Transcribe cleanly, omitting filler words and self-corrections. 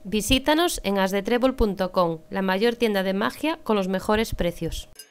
Visítanos en asdetrébol.com, la mayor tienda de magia con los mejores precios.